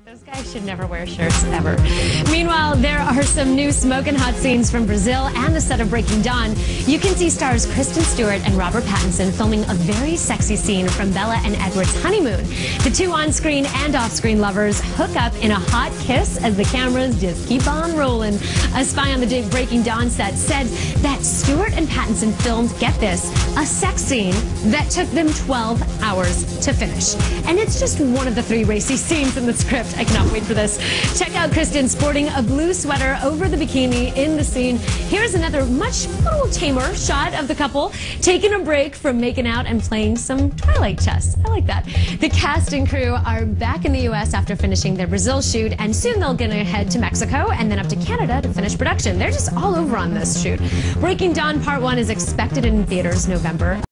Those guys should never wear shirts, ever. Meanwhile, there are some new smoking hot scenes from Brazil and the set of Breaking Dawn. You can see stars Kristen Stewart and Robert Pattinson filming a very sexy scene from Bella and Edward's honeymoon. The two on-screen and off-screen lovers hook up in a hot kiss as the cameras just keep on rolling. A spy on the Breaking Dawn set said that Stewart and Pattinson filmed, get this, a sex scene that took them 12 hours to finish. And it's just one of the 3 racy scenes in the script. I cannot wait for this. Check out Kristen sporting a blue sweater over the bikini in the scene. Here's another much little tamer shot of the couple taking a break from making out and playing some Twilight chess. I like that. The cast and crew are back in the U.S. after finishing their Brazil shoot, and soon they're going to head to Mexico and then up to Canada to finish production. They're just all over on this shoot. Breaking Dawn Part 1 is expected in theaters November.